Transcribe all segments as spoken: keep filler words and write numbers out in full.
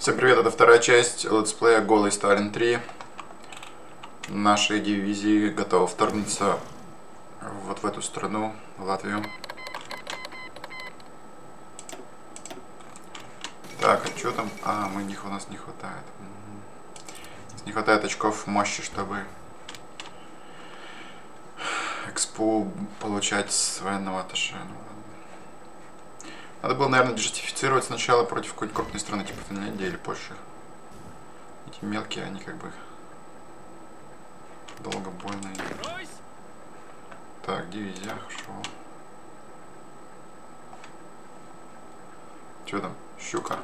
Всем привет, это вторая часть летсплея Голый Сталин три. Наши дивизии готовы вторгнуться вот в эту страну, в Латвию. Так, а что там? А, мы них у нас не хватает. Не хватает очков мощи, чтобы экспу получать с военного атташе. Надо было, наверное, диверсифицировать сначала против какой-нибудь крупной страны, типа Финляндии или Польши. Эти мелкие, они как бы долгобойные. Так, дивизия, хорошо. Что там? Щука.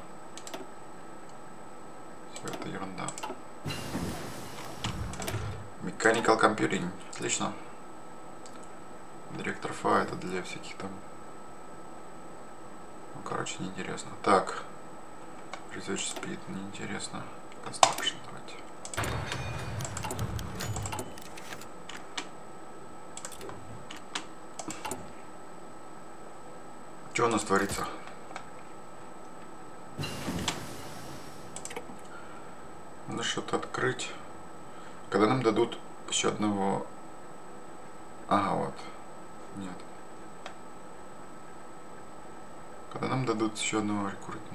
Все это ерунда. Mechanical Computing. Отлично. Директор Фа это для всяких там. Ну, короче, неинтересно. Так. Research Speed, неинтересно. Construction, давайте. Что у нас творится? Надо что-то открыть. Когда нам дадут еще одного... Ага, вот. Нет. Когда нам дадут еще одного рекрутмента?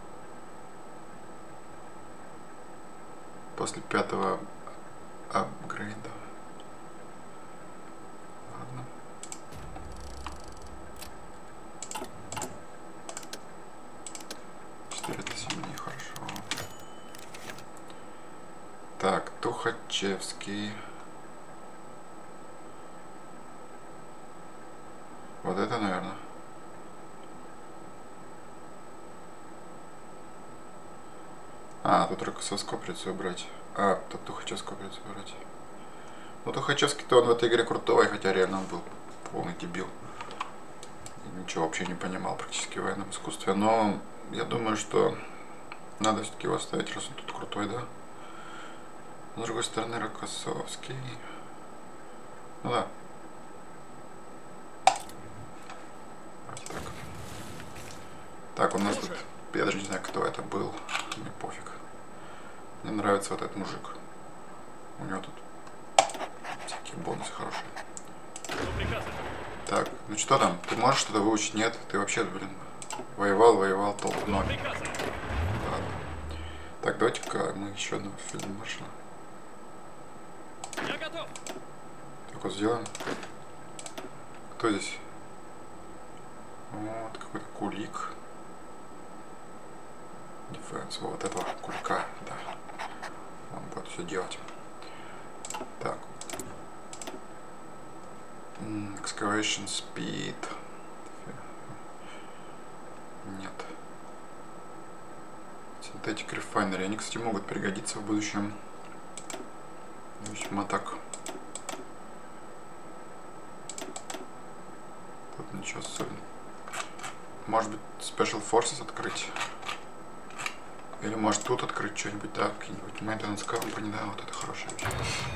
После пятого апгрейда. Ладно. четыреста семь дней, хорошо. Так, Тухачевский. Вот это, наверное. А, тут Рокоссовского придется убрать. А, тут Тухачевского придется убрать. Ну, Тухачевский-то он в этой игре крутой, хотя реально он был полный дебил. И ничего вообще не понимал практически в военном искусстве. Но я думаю, что надо все-таки его оставить, раз он тут крутой, да. С другой стороны, Рокоссовский. Ну да. Давайте так. Так, у нас тут... Я даже не знаю, кто это был. Мне пофиг. Мне нравится вот этот мужик. У него тут всякие бонусы хорошие. Так, ну что там? Ты можешь что-то выучить? Нет? Ты вообще, блин, воевал, воевал, толк ноль. Ладно. Так, давайте-ка мы еще одного фельдмаршала. Так вот сделаем. Кто здесь? Вот, какой-то кулик. Defense, вот этого кулька, да. Он будет все делать. Так. Excavation Speed. Нет. Synthetic Refinery. Они, кстати, могут пригодиться в будущем. Весьма так. Тут ничего особенного. Может быть, Special Forces открыть. Или может тут открыть что-нибудь, да, какие-нибудь Maintenance Company, да, вот это хорошая вещь.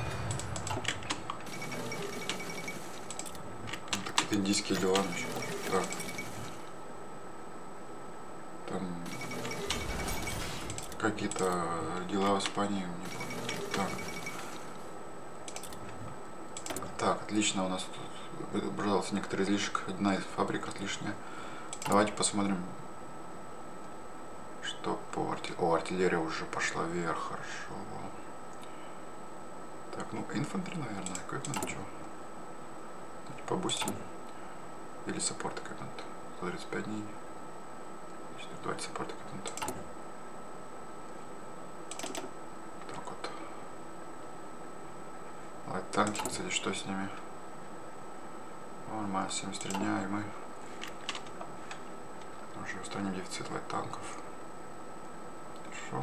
Какие-то индийские дела еще. Да. Там какие-то дела в Испании, не помню. Так. Так, отлично, у нас тут отображался некоторый излишек, одна из фабрик лишняя. Давайте посмотрим. Что по арти... О, артиллерия уже пошла вверх, хорошо. Так, ну, инфантри, наверное, эквипмент, что? Побустим. Или саппорт эквипмент. сто тридцать пять дней. Давайте саппорт эквипмент. Так вот. Лайт танки, кстати, что с ними? Нормально, семьдесят три дня, и мы уже устраним дефицит лайт танков. Хорошо.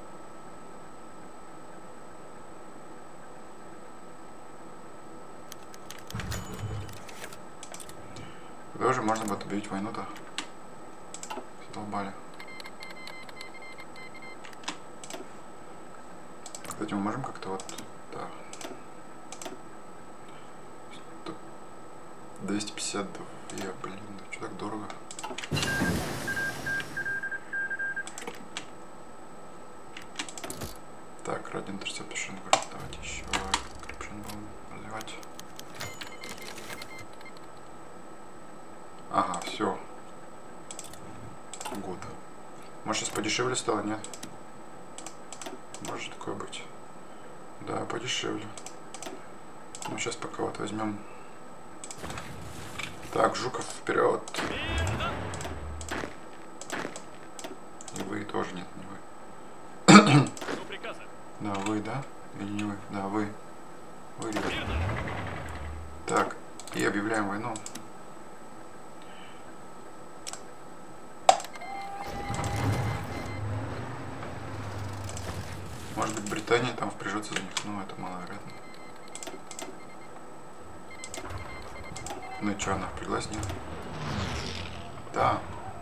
Когда уже можно будет объявить войну-то? Задолбали. Кстати, мы можем как-то вот... Да. двести пятьдесят два, блин, да что так дорого? Так, ради интерсепшн, давайте еще крипшн будем развивать. Ага, все. Гуд. Может, сейчас подешевле стало, нет? Может такое быть. Да, подешевле. Ну, сейчас пока вот возьмем. Так, Жуков вперед. И вы тоже, нет, не вы. Да, вы, да? Или не вы? Да, вы. Вы, ребята. Так, и объявляем войну. Может быть, Британия там впряжется за них, но это маловероятно. Ну и что, она впряглась, нет? Да.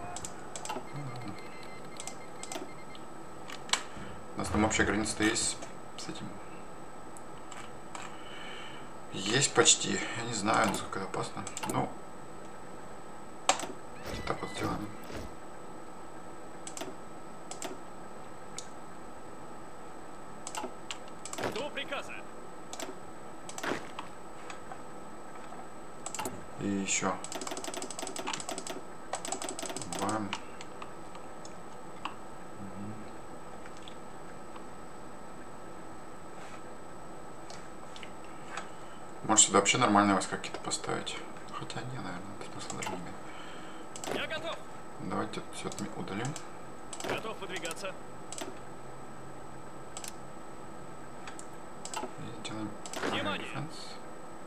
У нас там общая граница-то есть с этим. Есть почти. Я не знаю, насколько это опасно. Ну, так вот сделаем. До приказа. И еще. Бам. Может, сюда вообще нормальные войска какие-то поставить. Хотя не, наверное, это смысла даже не имеет. Я готов. Давайте все это удалим. Готов выдвигаться. И делаем Внимание! defense.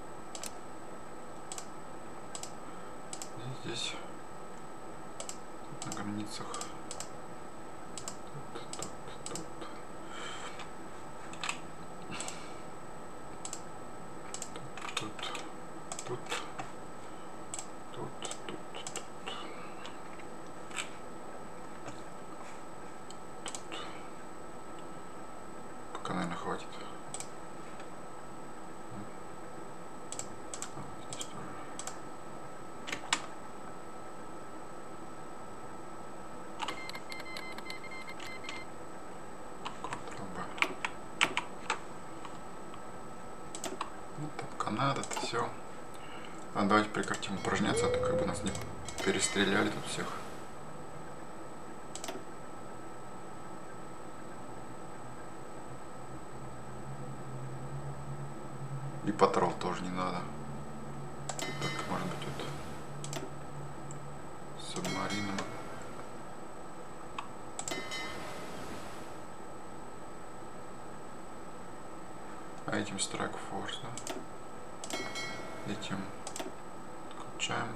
И здесь тут на границах. Тут, тут, тут. Тут, тут, тут, тут, тут. Пока, наверное, хватит. Здесь тоже. Контрол-Б. Ну, там Канада, это все. Ладно, давайте прекратим упражняться, а то как бы нас не перестреляли тут всех. И патрол тоже не надо. Так, может быть, вот субмарином. А этим Strike Force, да? Этим включаем.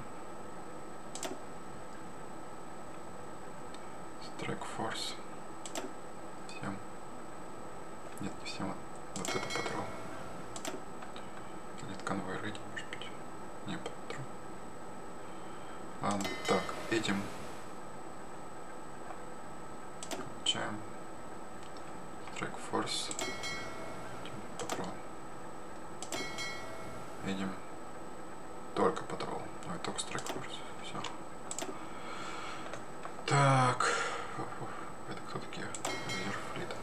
Strike Force. Всем. Нет, не всем. Вот это патрол. Нет, конвой ready, может быть. Не, патрол. Ладно, так, этим включаем. Strike Force. Этим патрол. Видим только патрол. Давай только Strike Force. Все. Так. Это кто такие? Резерв флита.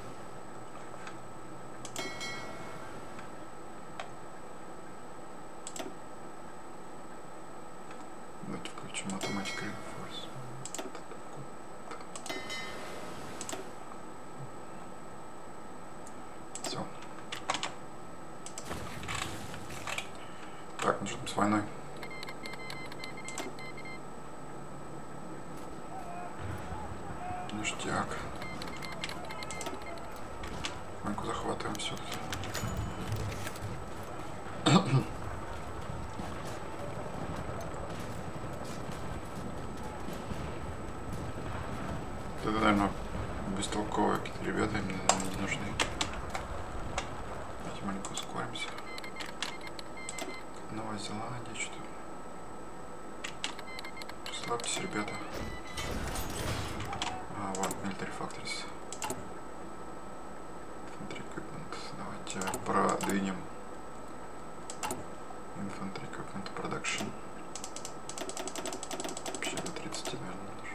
Давайте включим Automatic Reinforce. Все. Так, ну что там с войной? Ништяк. Банку захватываем все. Это, наверное, бестолковые какие-то ребята, им не нужны. Давайте маленько ускоримся. Новая Зеландия, что-то. Слабьтесь, ребята. А, вот, Military Factories. Infantry Equipment. Давайте продвинем Infantry Equipment Production. Вообще до тридцати, наверное, даже.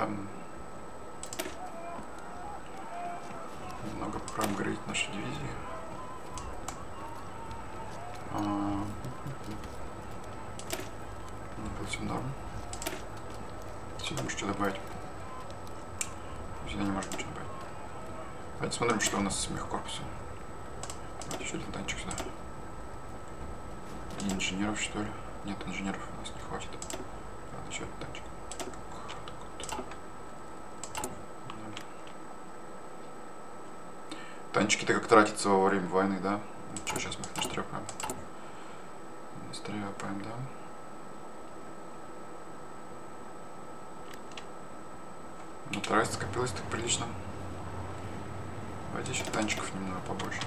там немного проапгрейдить наши дивизии. А, это все норм. Сюда можем что добавить. Сюда не можем ничего добавить. Давайте смотрим, что у нас с мехкорпусом. Давайте еще один танчик сюда. И инженеров, что ли? Нет, инженеров у нас не хватит. Ладно, еще один танчик. Танчики-то как тратятся во время войны, да? Ну что, сейчас мы их наштрепаем. Наштрепаем, да? Ну, тратить скопилось так прилично. Давайте еще танчиков немного побольше.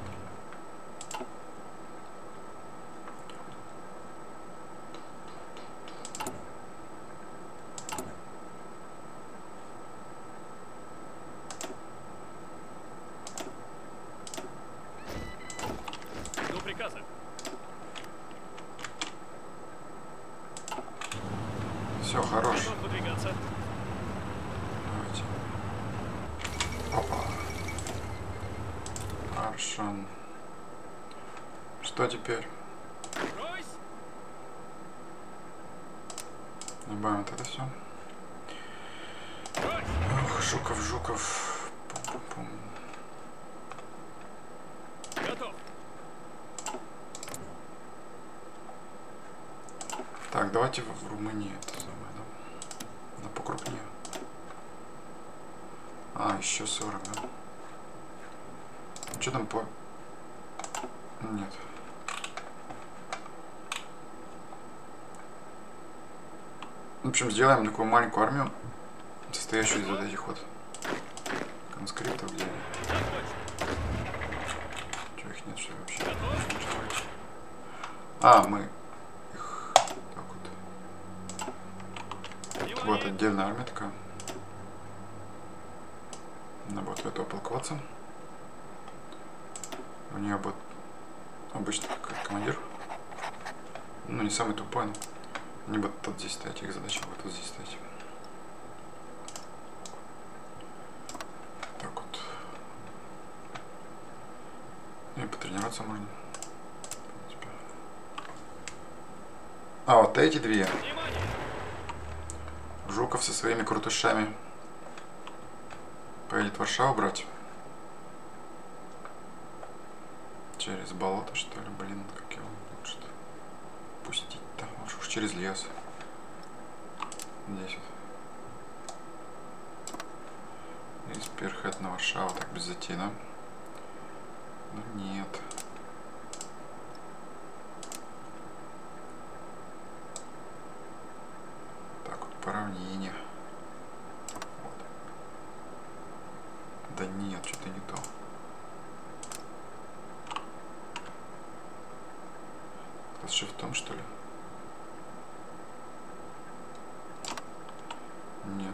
Жду приказа. Все, хорош. Готов выдвигаться. Давайте. Опа. Аршан. Что теперь? Брось! Добавим вот это все. Брось! Ох, Жуков, Жуков. Пум-пум-пум. Готов. Так, давайте в, в Румынии это самое, да? Да покрупнее. А, еще сорок, да? Что там по... Нет. В общем, сделаем такую маленькую армию, состоящую из вот этих вот конскриптов, где... Чего их нет, что ли, вообще? А, мы их... Так вот. Вот отдельная армия такая. Она будет у этого полководца. У нее будет обычный командир. Ну, не самый тупой, но они будут вот здесь стоять, их задача будет вот здесь стоять. Так вот. И потренироваться можно. В принципе. А, вот эти две. Внимание! Жуков со своими крутышами поедет Варшаву брать. Через болото, что ли, блин, как его лучше пустить-то? Лучше уж через лес. Здесь вот. И спирхед на Варшаву, так без затей, да? Ну нет. Так вот, по равнине. Вот. Да нет, что-то не то. С шифтом, что ли? Нет.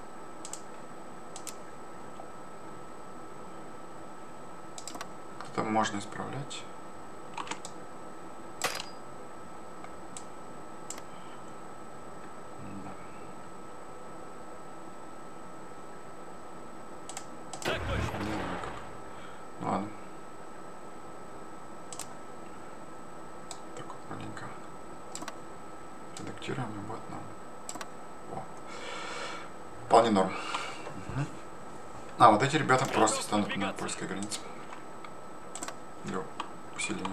Это можно исправлять. Так точно. Не знаю как. Ну ладно. Так вот маленько редактируем и будет нам. О. Вполне норм. Угу. А, вот эти ребята просто станут на польской границе. Для усиления.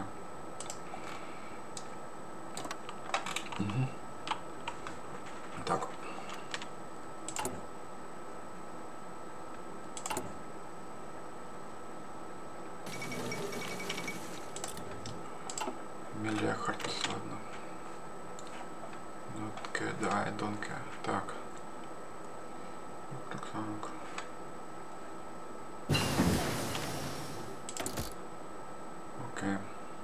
Угу. Так. Миллиард, ладно. Нотке, да, донке. Так. Так, так. Окей.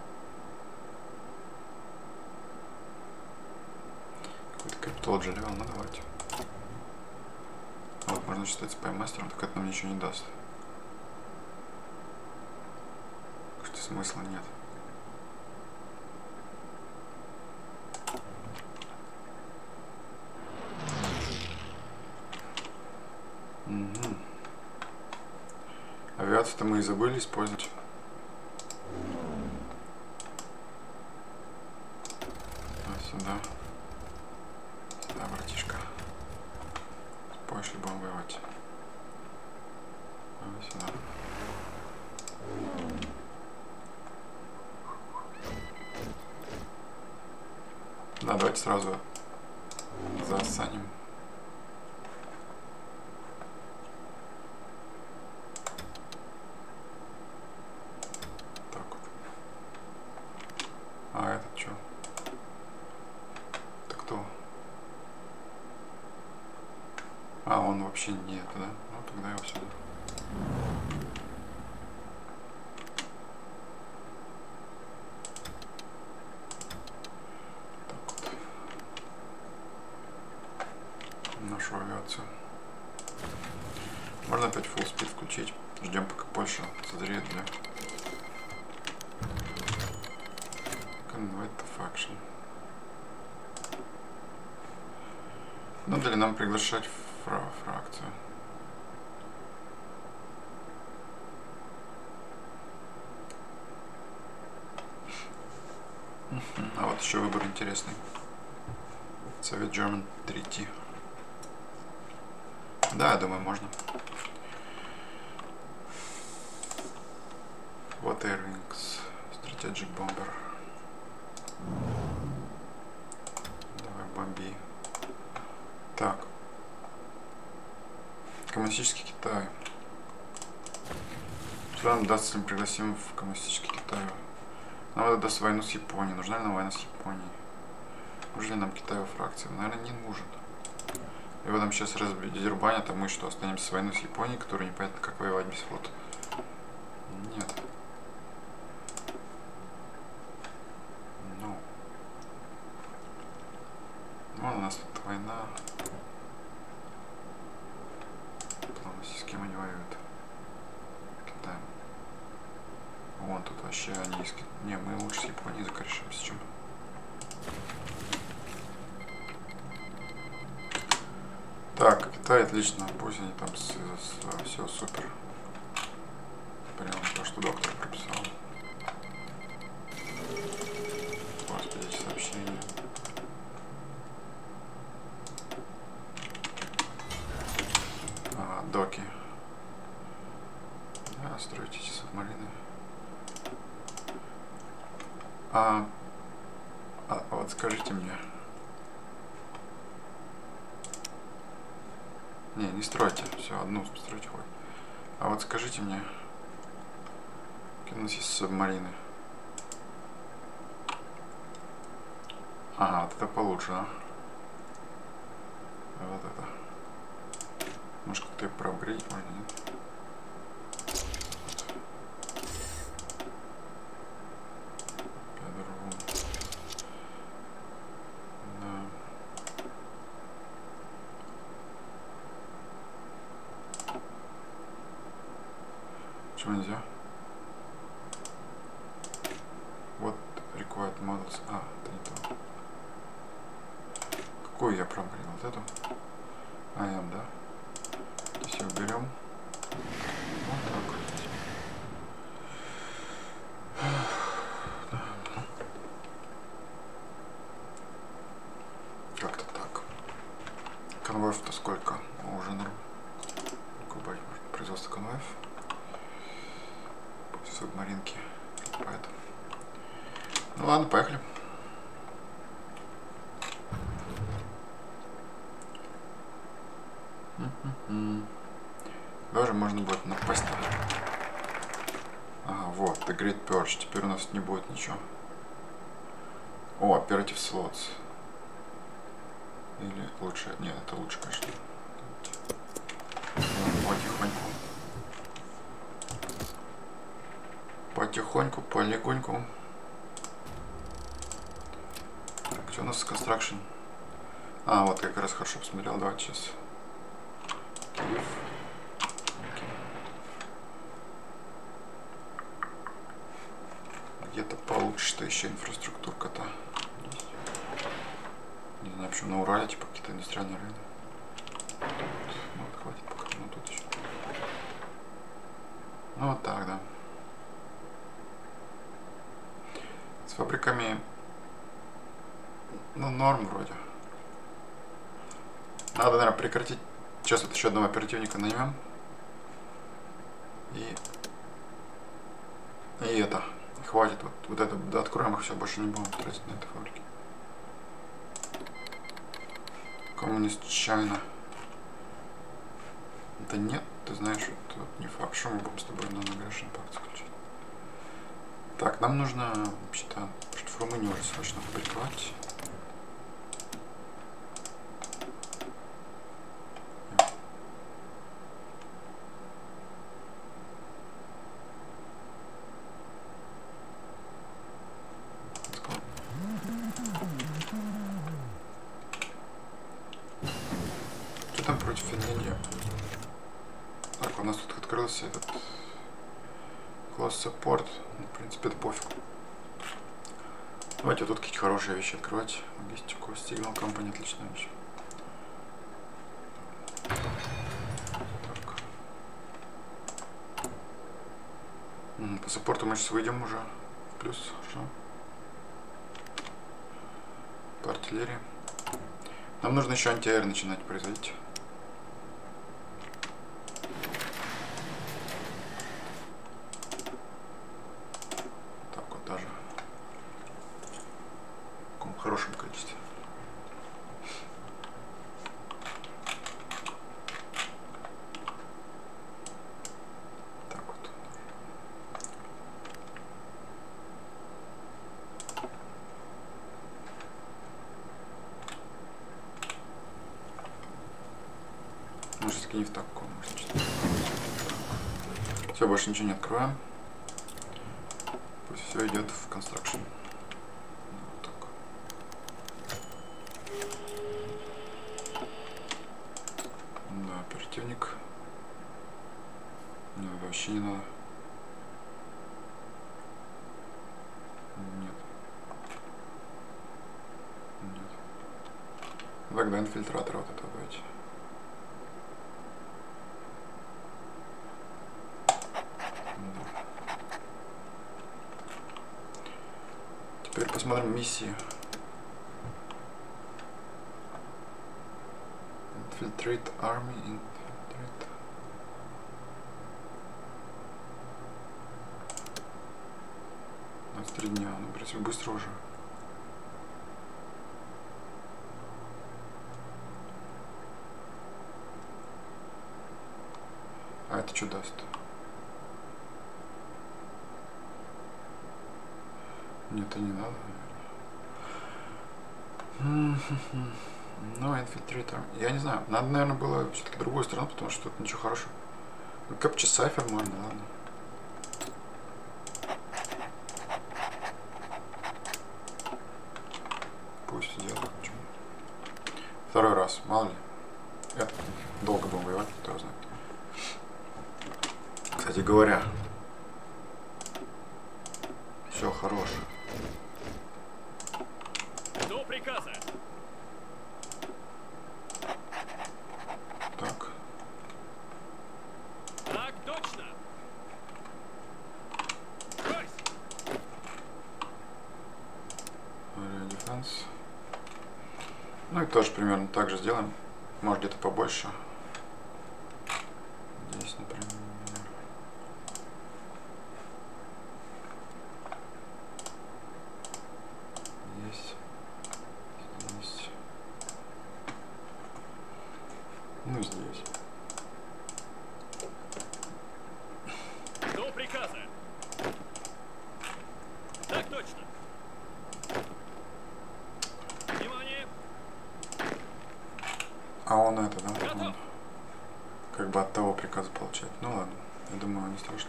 Какой-то криптол жалел, ну давайте. Вот, можно считать спаймастером, так это нам ничего не даст. Что смысла нет. Оказывается, мы и забыли использовать. А сюда. Сюда, братишка. Позже будем воевать. А сюда. Да, давайте сразу засаним. Так вот. А этот что? Это кто? А, он вообще не это, да? Ну тогда его сюда. Нашу авиацию. Можно опять full speed включить. Ждем, пока Польша созреет для convert to faction. Надо ли нам приглашать фра фракцию? А вот еще выбор интересный. Совет German три ти. Да, я думаю, можно. Вот Air Wings, Strategic Bomber. Давай бомби. Так. Коммунистический Китай. Что нам даст, если мы пригласим в коммунистический Китай? Нам это даст войну с Японией. Нужна ли нам война с Японией? Нужен ли нам Китаева фракция? Наверное, не нужен. Его там сейчас раздербанят, а мы что, останемся с войной с Японией, которую непонятно как воевать без флота? Нет. Ну. Вон у нас тут война. С кем они воюют? Китаем. Вон тут вообще они из... Не, мы лучше с Японией закорешимся, чем... Так, Китай отлично, пусть они там с, с, все супер. Прям то, что доктор прописал. Господи, эти сообщения. А, доки. Да, строите эти субмарины. А, а вот скажите мне. Не, не стройте, все, одну стройте хоть. А вот скажите мне, какие у нас есть субмарины? Ага, вот это получше, да? А вот это. Может, как-то ее проапгрейдить можно, нет? Почему нельзя? Вот required models. А, это не то. Какую я проапгрейдил? Вот эту? А, эм, да? Здесь ее уберем. Вот так вот. Как-то так. Конвоев-то сколько? О, уже норм. Кубать может производство конвоев. Субмаринки. Поэтому. Ну ладно, поехали. Даже можно будет напасть. Ага, вот, The Great Purge. Теперь у нас не будет ничего. О, Operative Slots. Или лучше... Нет, это лучше, конечно. Потихоньку. Потихоньку, полегоньку. Так, что у нас с Construction? А, вот как раз хорошо посмотрел. Давайте сейчас. Киев. Где-то получше-то еще инфраструктурка-то. Не знаю, почему на Урале, типа какие-то индустриальные районы. Тут, ну, вот, хватит пока, ну тут еще. Ну вот так, да. С фабриками, ну, норм вроде. Надо, наверное, прекратить. Сейчас вот еще одного оперативника наймем. И... И это. Хватит. Вот, вот это. Да, откроем их, все, больше не будем тратить на этой фабрике. Коммунист Чайна. Да нет, ты знаешь, это вот не факт, что мы будем с тобой на Nagration пакт заключить. Так, нам нужно, вообще-то, что в Румынии уже срочно фабриковать. Что там против Финляндии? Так, у нас тут открылся этот класс саппорт. В принципе, это пофиг. Давайте тут какие-то хорошие вещи открывать. Логистику, Signal Company, отличная вещь. Так. По саппорту мы сейчас выйдем уже. Плюс, что? По артиллерии. Нам нужно еще антиаэр начинать производить. Так вот даже. В таком хорошем количестве. Так вот. Может, не в таком. Все, больше ничего не открываем. Пусть все идет в construction. Вот так. Да, оперативник. Нет, вообще не надо. Нет. Нет. Тогда инфильтратор вот это давайте. Теперь посмотрим миссии. Infiltrate Army, Infiltrate. двадцать три дня, ну, в принципе, быстро уже. А это что даст? Нет, это не надо, наверное. Ну, инфильтратор. Я не знаю. Надо, наверное, было все-таки другую сторону, потому что тут ничего хорошего. Ну, Capture Cipher можно, ладно. Пусть сделают. Второй раз, мало ли. Это долго будем воевать, кто его знает. Кстати говоря, все, хорош. До приказа. Так. Так точно. Брось. Area Defense. Ну и тоже примерно так же сделаем. Может где-то побольше. Здесь, например. Здесь. Здесь. Ну и здесь. До приказа. Так точно. Внимание. А он это, да? Готов. Он как бы от того приказа получает. Ну ладно, я думаю, не страшно.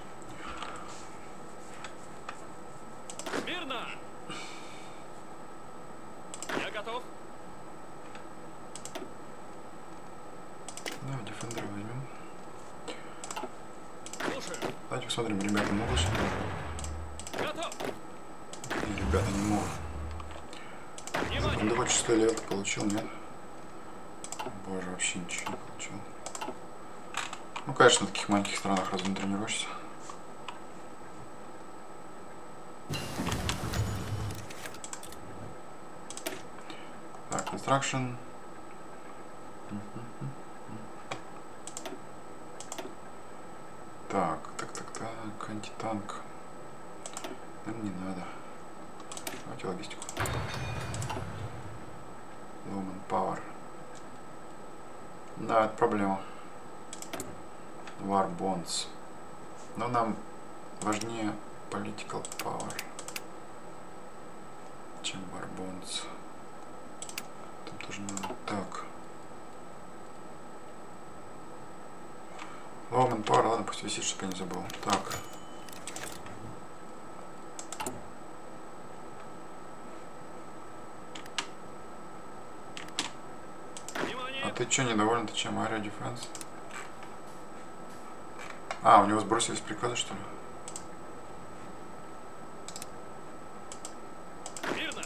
Мирно. Я готов. Да, Defender возьмем. Слушаю. Давайте посмотрим, ребята могут что-то. Готов. И ребята не могут. Внимание. двадцать шестой левел получил, нет? Боже, вообще ничего не получил. Ну, конечно, на таких маленьких странах разве не тренируешься? Так, construction. Так, так, так, так, антитанк. Нам не надо. Давайте логистику. Lumen Power. Да, это проблема. War Bonds. Но нам важнее Political Power, чем War Bonds. Там тоже надо. Так. Lumen Power, ладно, пусть висит, чтобы я не забыл. Так. А ты что, недоволен? Ты чем? Area Defense? А, у него сбросились приказы, что ли? Мирно.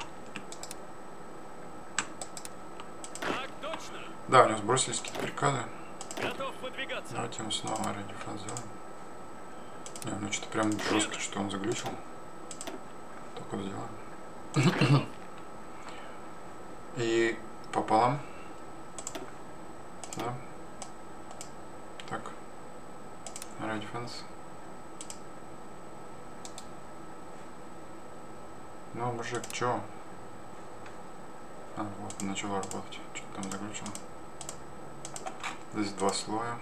Так точно. Да, у него сбросились какие-то приказы. Готов выдвигаться. Давайте ему снова Area Defense сделаем. Не, у него что-то прям жестко, что он заглючил. Так вот сделаем. И пополам. Да. Так. Area Defense. Ну, мужик, чё? А, вот, начало работать. Что-то там заглючило. Здесь два слоя.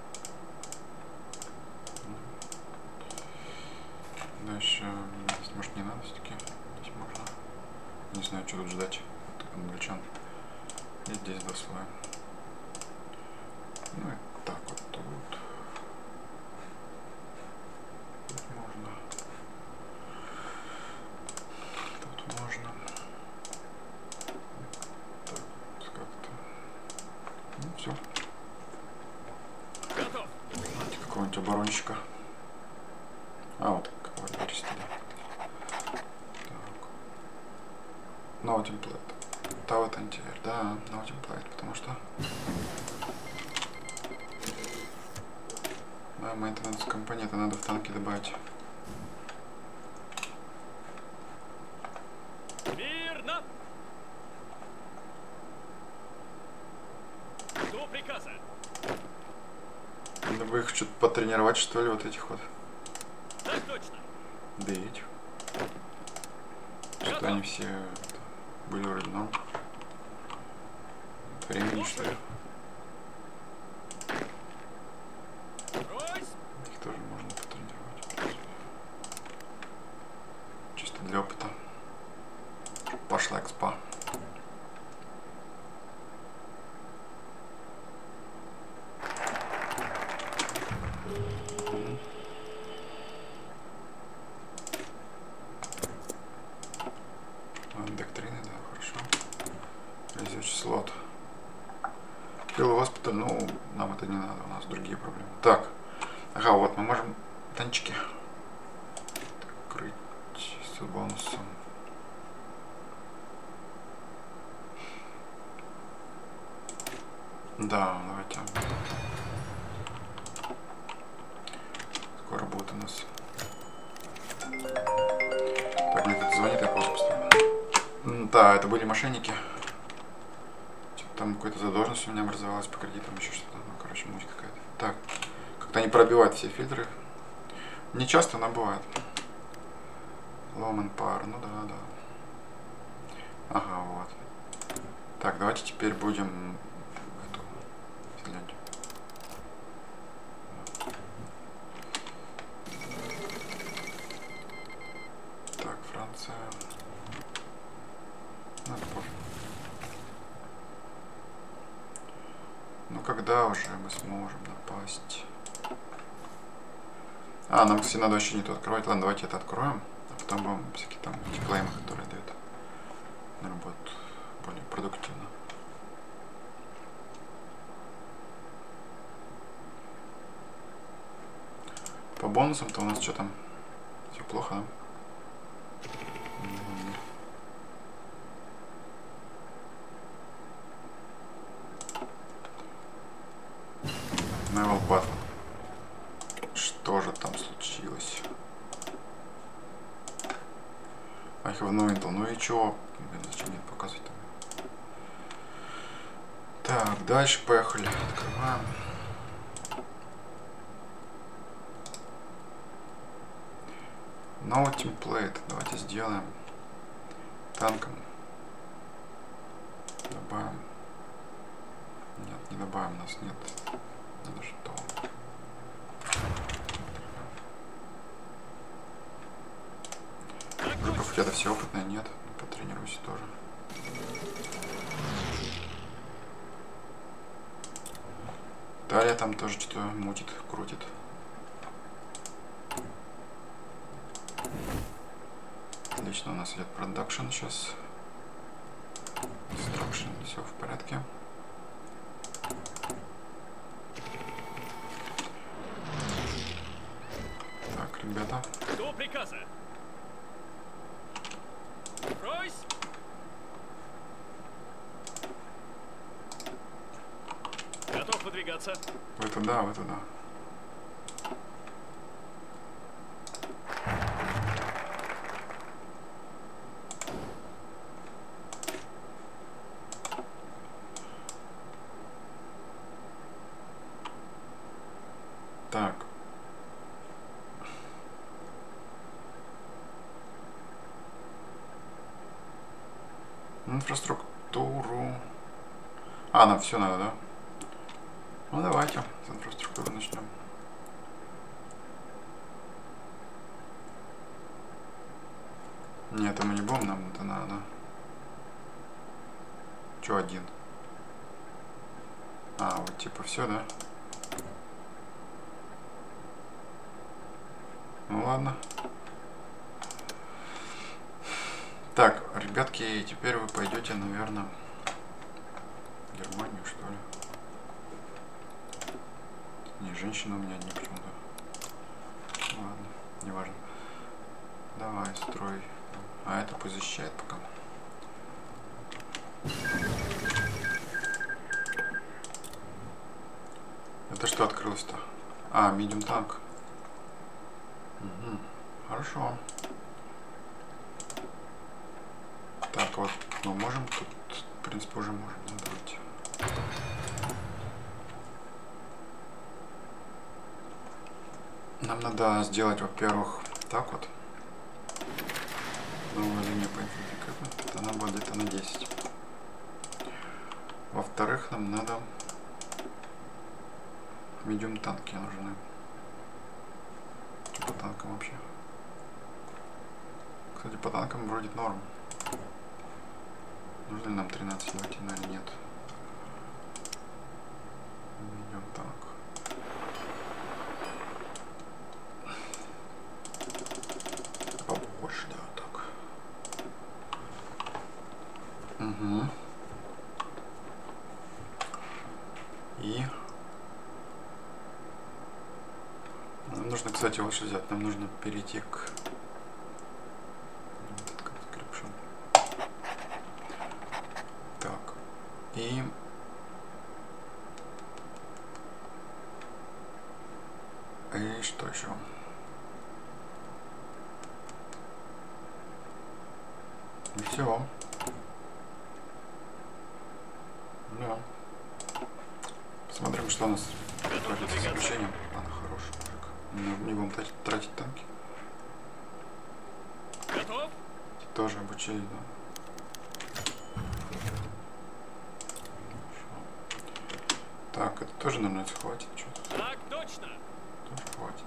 Дальше, здесь, может, не надо все-таки. Здесь можно. Не знаю, что тут ждать от англичан. И здесь два слоя. Ну и так вот тут. Тут можно. Тут можно. Так, как-то. Ну все. Готов. Давайте какого-нибудь оборонщика. А, вот какого-то перестали. Так. No template. Tower антивер, да, no template, потому что да, maintenance компоненты надо в танке добавить. Мирно. До приказа. Надо бы их что-то потренировать, что ли, вот этих вот. Так точно. Доить. Что они все это, были вроде норм. Времени, что ли. Брось. Их тоже можно потренировать. Чисто для опыта. Пошла экспа. Доктрины, да, хорошо. Резучий слот. Пил госпиталь, ну, нам это не надо, у нас другие проблемы. Так, ага, вот мы можем танчики открыть с бонусом. Да, давайте. Скоро будет у нас. Так, мне кто-то звонит, я паузу поставлю. Да, это были мошенники. Там какая-то задолженность у меня образовалась по кредитам, еще что-то. Ну, короче, муть какая-то. Так, как-то они пробивают все фильтры. Не часто, но бывает. Lumen Power, ну да, да. Ага, вот. Так, давайте теперь будем эту Финляндию. Так, Франция. Ну, это пофиг. Ну когда уже мы сможем напасть? А, нам, кстати, надо еще не то открывать. Ладно, давайте это откроем. А потом будем всякие там клеймы, которые дают. Наверное, будет более продуктивно. По бонусам-то у нас что там? Все плохо, да? Naval Battle. Что же там случилось? I have no intel. Ну и чё? Блин, зачем мне показывать там? Так, дальше поехали. Открываем. Новый темплейт. Давайте сделаем танком. Добавим. Нет, не добавим, у нас нет. Надо что? Врагов где-то все опытные, нет. Потренируйся тоже. Далее там тоже что-то мутит, крутит. Отлично, у нас идет продакшн сейчас. Инструкшн, все в порядке. Так, ребята. До приказа. Брось! Готов выдвигаться. Вы туда, вы туда. Так. Инфраструктуру. А, нам все надо, да? Ну давайте с инфраструктуры начнем. Нет, это мы не будем, нам это надо. Че один? А, вот типа все, да? Ну ладно. Так, ребятки, теперь вы пойдете, наверное, в Германию, что ли? Не, женщина у меня не почему-то. Ладно, неважно. Давай, строй. А это пусть защищает пока. Это что открылось-то? А, медиум танк. Угу. Хорошо. Так, вот мы можем тут, в принципе, уже можем. Ну, давайте. Нам надо сделать, во-первых, так вот. Новая линия по инфраструктуре. Она будет где-то на десять. Во-вторых, нам надо медиум танки нужны. Что по танкам вообще? Кстати, по танкам вроде норм. Нужно ли нам тринадцать ватина или нет? Медиум танк. Побольше, да, так. Угу. И нам нужно, кстати, вот что взять. Нам нужно перейти к conscription. Так. И и что еще? И все. Да. Посмотрим, что у нас творится с обучением. Ладно, хороший мужик. Не, не будем тратить, тратить танки. Готов? Тоже обучили, да. Хорошо. Так, это тоже, наверное, хватит. Что-то. Так точно. Тоже хватит.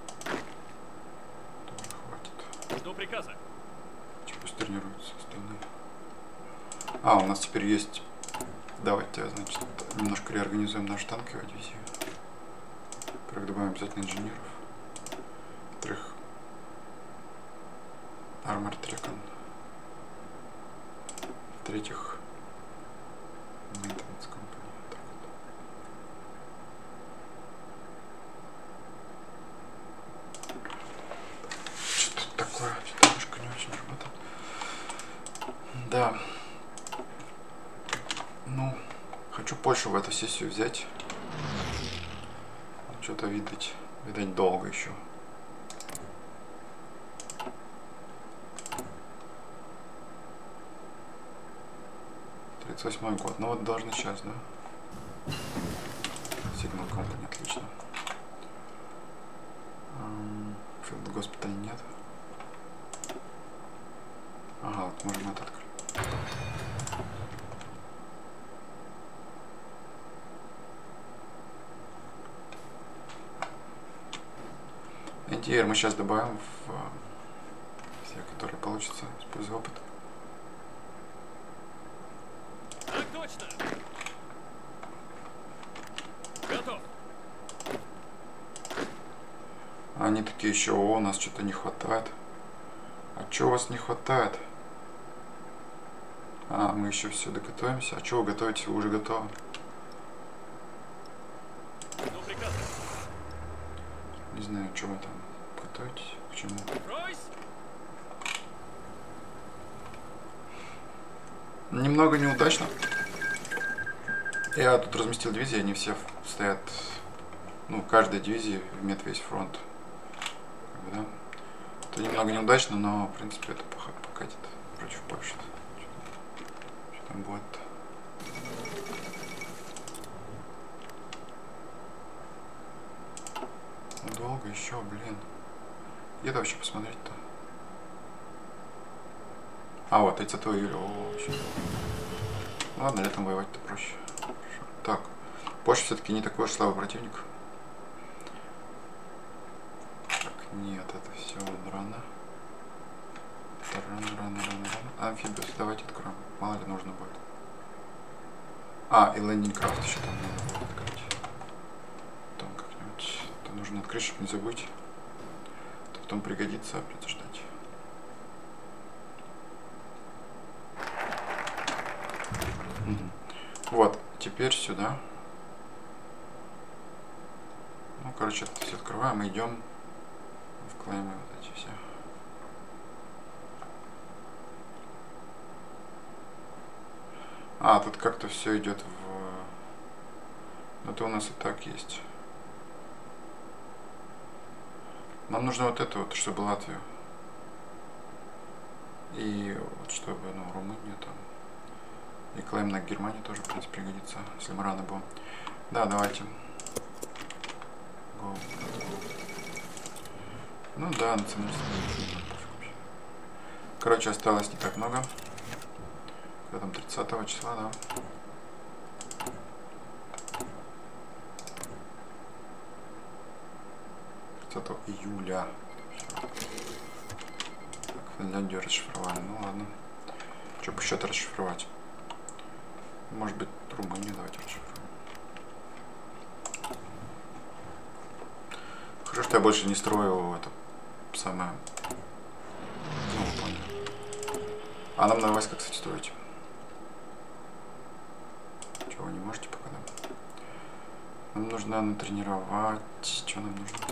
Тоже хватит. До приказа. Че, пусть тренируются остальные. А, у нас теперь есть... Давайте, значит, немножко реорганизуем наш танковую дивизию. Во-первых, добавим обязательно инженеров. Во-вторых, Armored Recon. В-третьих, Maintenance Company. Так вот. Что-то такое, немножко не очень работает. Да. Ну, хочу Польшу в эту сессию взять. Что-то видать, видать долго еще. тридцать восьмой год. Ну вот должны сейчас, да? Signal Company, отлично. Field Госпиталь нет. Ага, вот можем это открыть. Антиэр мы сейчас добавим в все, которые получится, используя опыт. Так точно. Готов. Они такие еще, о, у нас что-то не хватает. А что у вас не хватает? А, мы еще все доготовимся. А что вы готовите? Вы уже готовы? Ну, приказ. Не знаю, что вы там готовитесь, к чему. Ройс. Немного неудачно. Я тут разместил дивизии, они все стоят, ну, каждая дивизия имеет весь фронт. Как бы, да? Это немного неудачно, но, в принципе, это покатит против Польши. Что там будет? Долго еще, блин. Где-то вообще посмотреть-то? А, вот, тридцатого июля. О, вообще. Ладно, летом воевать-то проще. Так, Польша все-таки не такой уж слабый противник. Так, нет, это все рано. Это рано, рано, рано, рано. Амфибиус, давайте откроем. Мало ли нужно будет. А, и Лендинкрафт еще там надо будет открыть. Там как-нибудь. Это нужно открыть, чтобы не забыть. Это потом пригодится, придется ждать. Вот, теперь сюда. Ну, короче, это все открываем и идем в клеймы вот эти все. А, тут как-то все идет в... Ну, это у нас и так есть. Нам нужно вот это вот, чтобы Латвию. И вот чтобы, ну, Румынию там. И клейм на Германию тоже, в принципе, пригодится, если мы рано будем. Да, давайте. Go. Ну да, национальность. Короче, осталось не так много. Когда там тридцатого числа, да. тридцатого июля. Так, Финляндию расшифровали. Ну ладно. Что бы счет расшифровать? Может быть, Румынию давайте расшифруем. Хорошо, что я больше не строю это самое. Ну, вы поняли. А нам на войска, кстати, строить. Чего вы не можете пока, да? Нам нужно натренировать. Что нам нужно-то?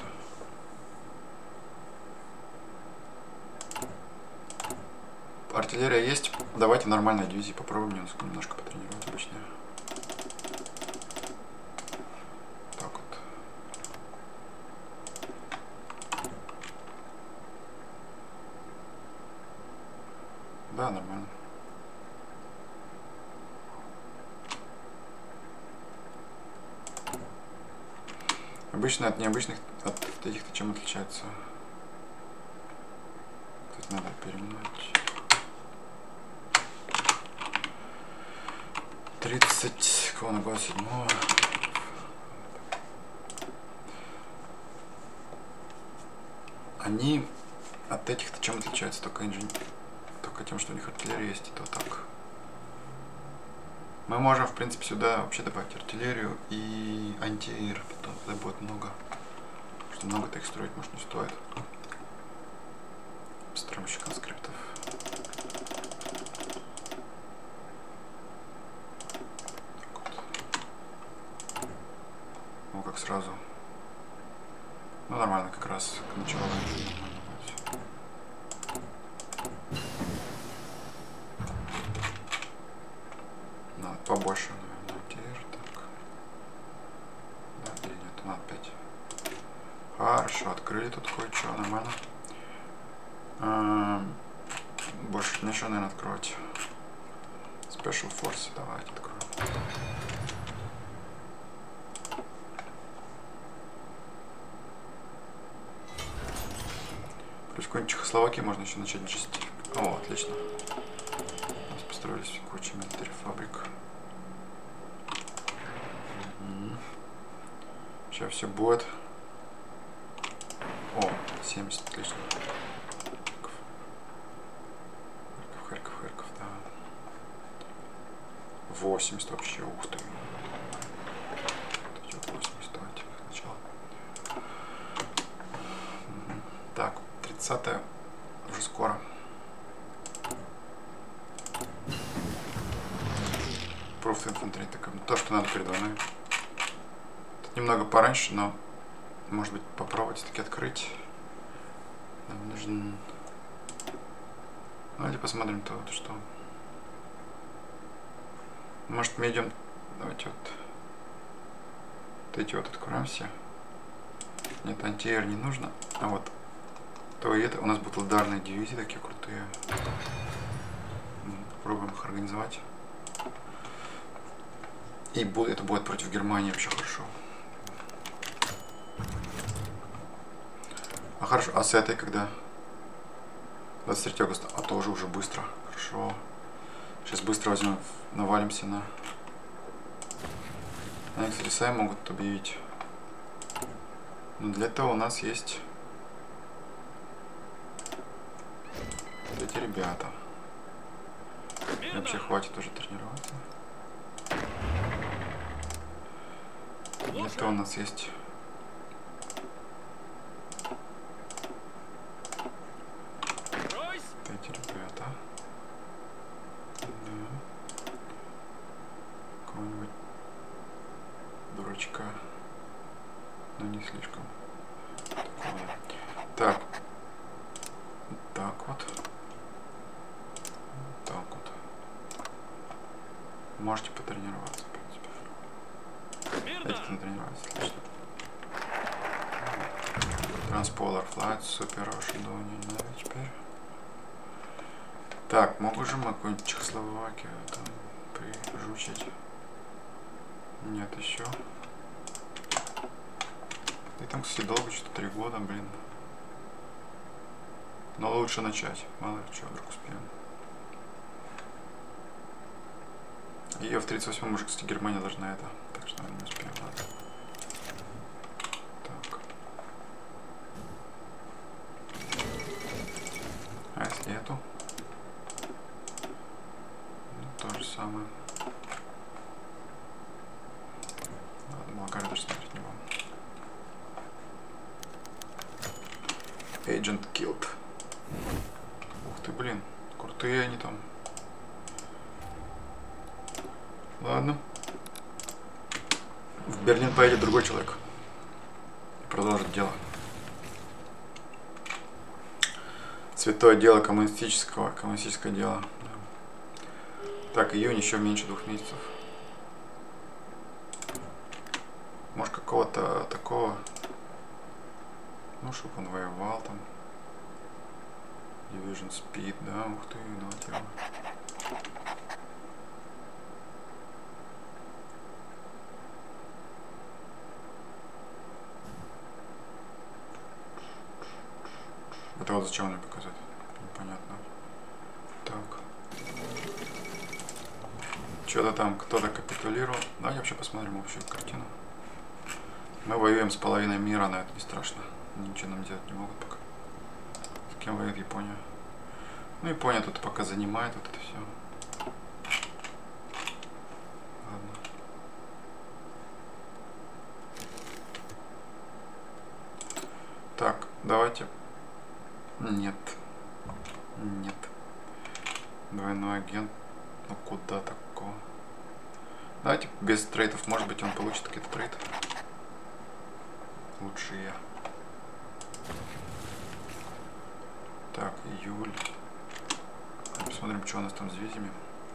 Артиллерия есть. Давайте нормальной дивизии попробуем немножко потренировать обычно. Так вот. Да, нормально. Обычно от необычных, от этих-то чем отличается? Кстати, надо перемнуть. тридцать, кого на год седьмого. Они от этих-то чем отличаются? Только инженер, только тем, что у них артиллерия есть, и то так. Мы можем, в принципе, сюда вообще добавить артиллерию и антиэйр, потом тогда будет много. Потому что много-то их строить, может, не стоит. Строим еще конскриптов. Как сразу. Ну нормально, как раз к началу нормально будет. Надо побольше, наверное, теперь так. Да, или нет, надо пять. Хорошо, открыли тут кое-что, нормально. А, больше ничего, наверное, открывать. Special Force, давайте откроем. Плюс какой-нибудь Чехословакии можно еще начать чистить. О, отлично. У нас построились куча милитари фабрик. Угу. Сейчас все будет. О, семьдесят, отлично. Харьков, Харьков, Харьков, да. восемьдесят вообще, ух ты. восемьдесят, давайте сначала. Угу. Так, тридцатое уже скоро. Proof Infantry, так, то, что надо перед войной. Тут немного пораньше, но может быть попробовать все-таки открыть. Нам нужен... Давайте посмотрим то, вот, что. Может мы идем. Давайте вот. Вот эти вот откроем все. Нет, антиэр не нужно. А вот то и это. У нас будут ударные дивизии такие крутые. Попробуем их организовать. И будет, это будет против Германии вообще хорошо. А хорошо, а с этой когда? двадцать третьего августа. А тоже уже быстро. Хорошо. Сейчас быстро возьмем, навалимся на... Они, кстати, сами могут объявить. Но для этого у нас есть вот эти ребята. И вообще хватит уже тренироваться. Для этого у нас есть... Эти ребята. Да. Какого-нибудь дурачка. Но не слишком. Такого. Так. Так вот. Так вот. Можете потренироваться, в принципе. Эти натренировались, отлично. Трансполар флайт, супер, ошибание, не надо теперь. Так, могу же мы какую-нибудь Чехословакию там прижучить? Нет, еще. И там, кстати, долго, что-то три года, блин. Но лучше начать. Мало ли что, вдруг успеем. И в тридцать восьмом уже, кстати, Германия должна это. Так что, наверное, не успеем. Ладно. Так. А если эту? То же самое. Ладно, Болгарию даже смотреть не будем. Agent killed. Ух ты, блин. Крутые они там. Ладно. В Берлин поедет другой человек. И продолжит дело. Святое дело коммунистического. Коммунистическое дело. Так, июнь еще меньше двух месяцев. Может какого-то такого, ну, чтобы он воевал там. Division Speed, да, ух ты, ну тема. Это вот зачем мне показать? Непонятно. Так. Что-то там кто-то капитулировал. Давайте вообще посмотрим общую картину. Мы воюем с половиной мира, но это не страшно. Ничего нам делать не могут пока. С кем воюет Япония? Ну, Япония тут пока занимает вот это все. Ладно. Так, давайте. Нет. Нет. Двойной агент. Ну куда такого? Давайте без трейдов. Может быть он получит какой-то трейд. Лучше я. Так, июль. Посмотрим, что у нас там с визами.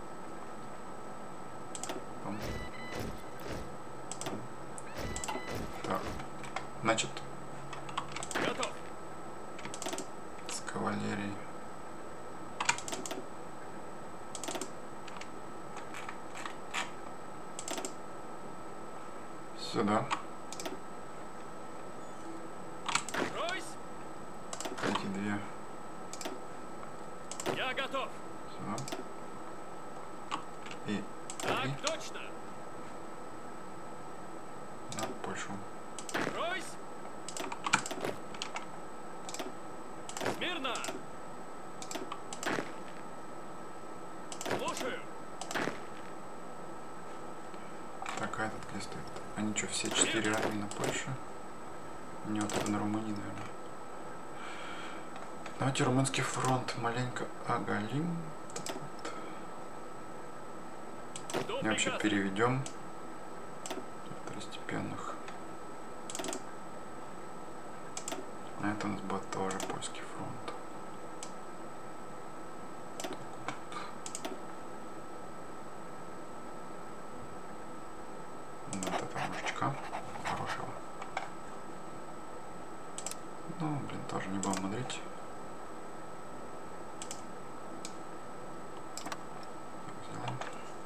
Так, значит, Готов. с кавалерией. Сюда. Брось. Эти две. Готов. Все. И... Так, и точно. на Польшу. Брось. Смирно. Слушаю. Так, а этот где стоит? Они что, все четыре армии на Польшу? Не, вот это на Румынии, наверное. Давайте румынский фронт маленько оголим. Так вот. И вообще переведем второстепенных. А это у нас будет тоже польский фронт. Вот этого мужичка хорошего. Ну, блин, тоже не будем мудрить. Сделаем.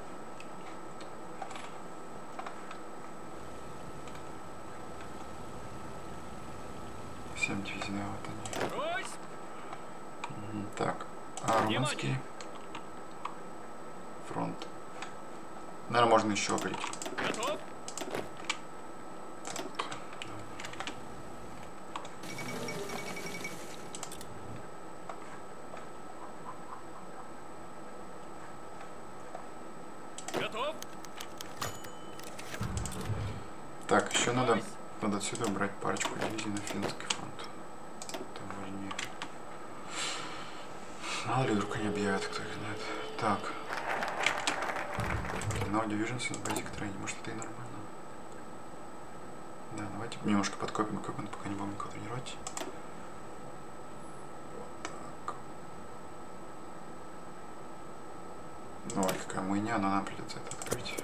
Семь дивизий, да, вот они. Брось. Мгм, так, а румынский фронт. Наверное, можно еще оголить. Готов. Готов. Так, еще надо, надо отсюда брать парочку дивизий на финский фронт. Там важнее. Мало ли вдруг они объявят, кто их знает. Так. No divisions in basic training. Может, это и нормально. Да, давайте немножко подкопим equipment, пока не будем никого тренировать. Вот так. Ну, ой, какая хуйня, но нам придется это открыть.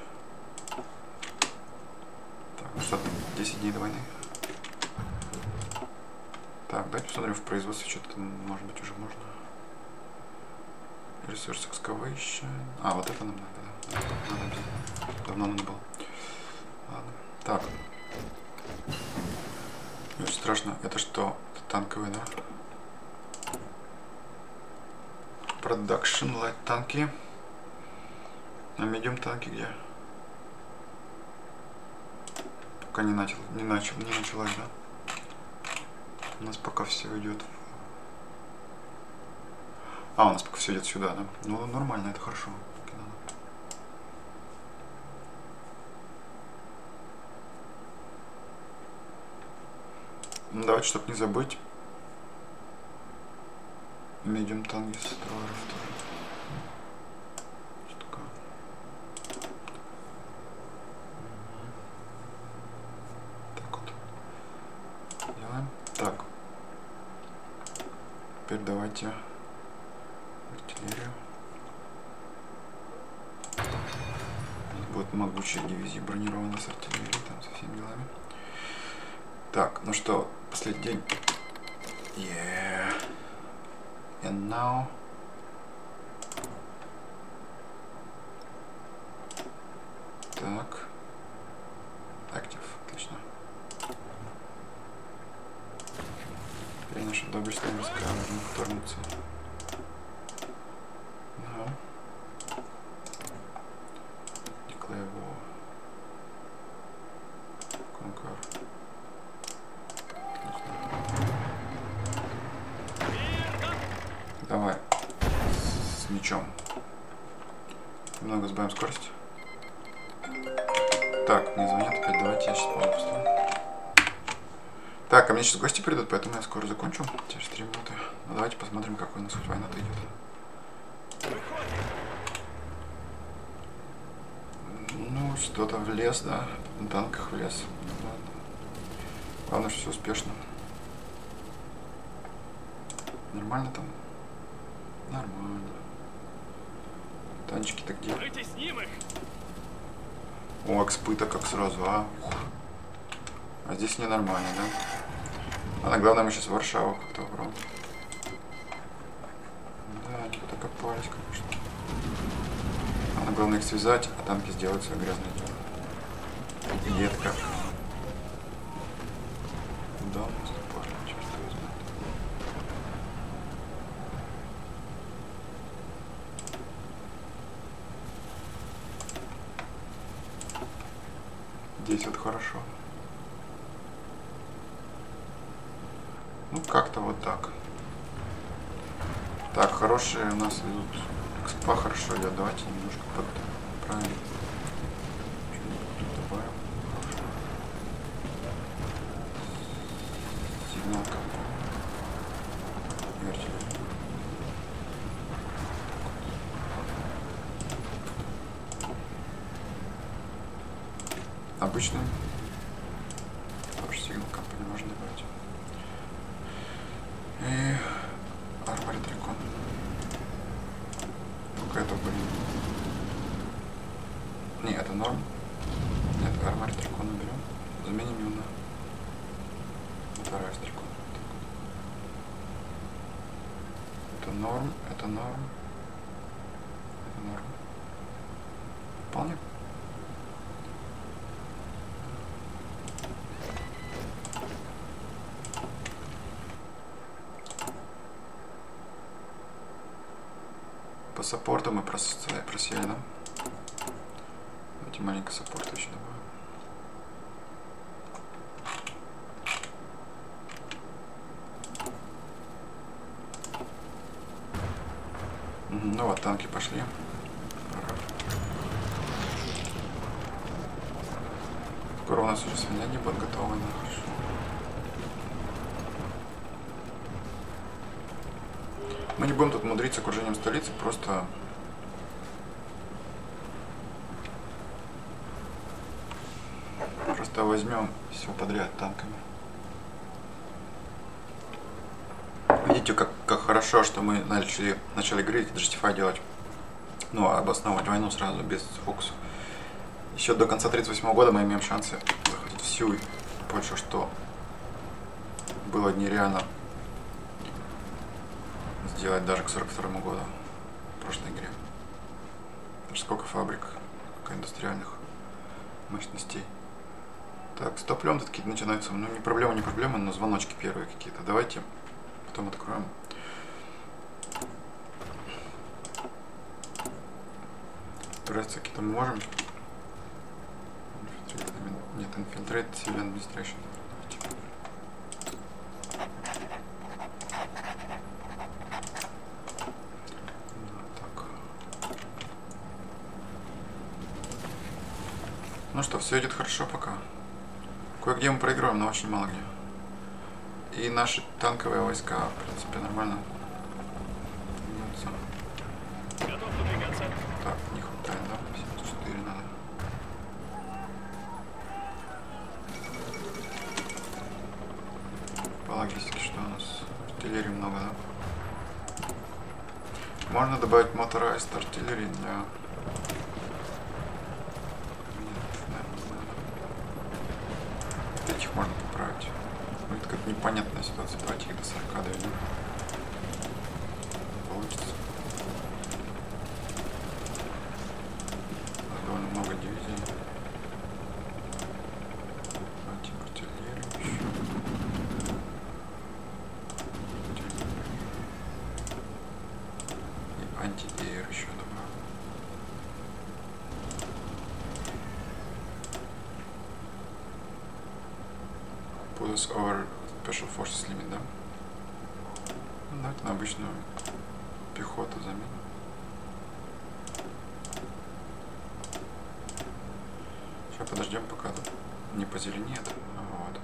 Так, ну что там, десять дней до войны. Так, давайте посмотрим в производстве, что-то там, может быть, уже можно. Resource excavation. А, вот это нам надо, да. Надо обязательно. Давно надо было. Ладно. Так. Не очень страшно. Это что? Это танковые, да? Production light танки. А medium танки где? Пока не начал, не начал, не началось, да? У нас пока все идет. А, у нас пока все идет сюда, да? Ну, нормально, это хорошо. Ну, давайте, чтобы не забыть. Medium танки с товаров тоже. Что такое? Так вот. Делаем. Так. Теперь давайте артиллерию. Будет могучая дивизия бронированная с артиллерией, там со всеми делами. Так, ну что, последний день. Yeah. And now. Так. Active, отлично. Теперь наши доблестные войска нужно вторгнуться. Ага. Declare war. Conquer. Давай. С мечом. Немного сбавим скорость. Так, мне звонят опять. Давайте я сейчас паузу поставлю. Так, ко мне сейчас гости придут, поэтому я скоро закончу. Через три минуты. Ну, давайте посмотрим, какой у нас война-то идет. Ну, что-то в лес, да. На танках в лес. Ладно. Главное, что все успешно. Нормально там? Нормально. Танчики-то где? О, экспыта как сразу, а? Ух. А здесь ненормально, да? А главное, мы сейчас в Варшаву как-то убрал. Да, они тут окопались, конечно. А главное их связать, а танки сделать свое грязное дело. Нет, как? Да, наступали, черт его знает. Здесь вот хорошо. Ну, как-то вот так. Так, хорошие у нас идут. Экспа хорошо идет. Давайте немножко подправим. Что-нибудь добавим. Сигнал какой. Вертикально. Обычный. Тоже сигнал компании можно добавить. И Армори Трикон. Сколько это будет? Не, это норм. Нет, Армори Трикон наберем. Заменим его на второй Трикон. Это норм, это норм. Это норм. Вполне. По саппорту мы просели, просели, да? Давайте маленько саппорта еще добавим. Угу, ну вот, танки пошли. Скоро у нас уже свиньи будут готовы, да, хорошо. Мы не будем тут мудриться окружением столицы, просто просто возьмем все подряд танками. Видите, как, как хорошо, что мы начали, начали грид, Justify делать, ну, обосновывать войну сразу, без фокуса. Еще до конца тридцать восьмого года мы имеем шансы захватить всю Польшу, что было нереально сделать даже к сорок второму году в прошлой игре. Даже сколько фабрик, сколько индустриальных мощностей. Так, с топлем тут какие-то начинаются, ну не проблема, не проблема, но звоночки первые какие-то. Давайте потом откроем. Операции какие-то мы можем. Нет, Infiltrate Civil Administration. Ну что, все идет хорошо пока. Кое-где мы проигрываем, но очень мало где. И наши танковые войска, в принципе, нормально. Готов выдвигаться. Так, не хватает, да? семьдесят четыре надо. По логистике что у нас? Артиллерии много, да? Можно добавить моторайст артиллерии для... Этих можно поправить. Ну, это как непонятная ситуация. Давайте их до сорока доведем. Получится. Довольно много дивизий. Давайте артиллерию еще. И антидеер еще добавим. Put us over Special Forces Limit, да? Ну, давайте на обычную пехоту заменим. Сейчас подождем, пока тут не позеленеет. Вот.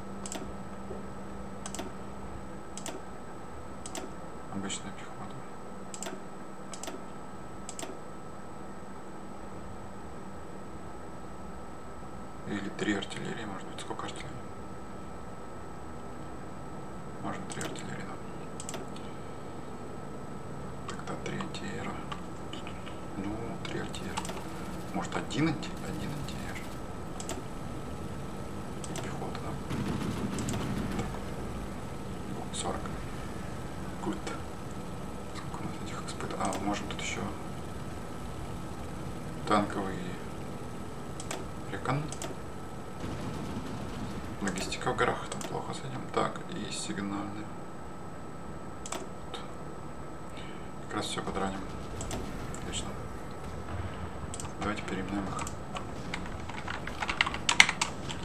Обычная пехота. Или три артиллерии, может быть. Сколько артиллерии? Может, три артиллерии, да. Тогда три антиэра. Ну, три антиэра. Может, один анти, один антиэр. И пехота, да? Так. сорок. Гуд. Сколько у нас этих экспертов? А, можем тут еще танковый рекон. Логистика в горах там плохо с этим. Так, и сигнальный. Вот. Как раз все подраним. Отлично. Давайте переименуем их.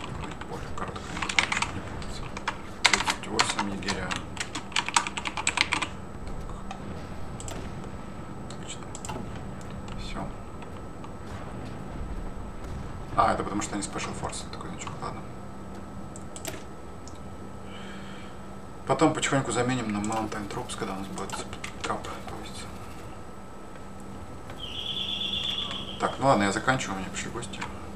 потому что они Special Force. Такой значок, ладно. Потом потихоньку заменим на Mountain Troops, когда у нас будет трап, то есть. Так, ну ладно, я заканчиваю, мне пришли гости.